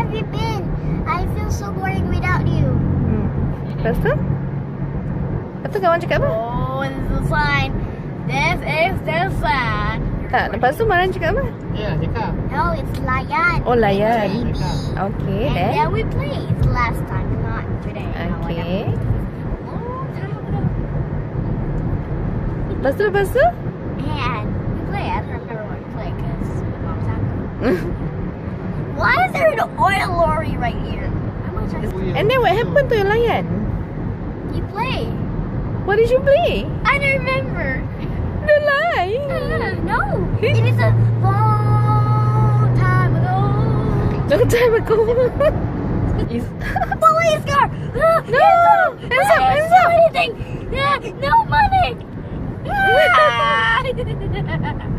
have you been? I feel so boring without you. Lepas tu? Lepas tu kawan cakap apa? Oh, this is a sign. This is the sign. Tak, lepas tu Maran cakap apa? Ya, cakap. No, it's layan. Oh, layan. Cakap. Okay, And then. then we played last time, not today. Okay. Long time ago. Lepas tu? And we played. I don't remember what we played because it's a long time ago. Why is there an oil lorry right here? How much I And then what happened to your layan? You play? What did you play? I don't remember. The lie. No, it is a long time ago. Long time ago. Is Police car! No! Hands up! Hands up! Anything! No money!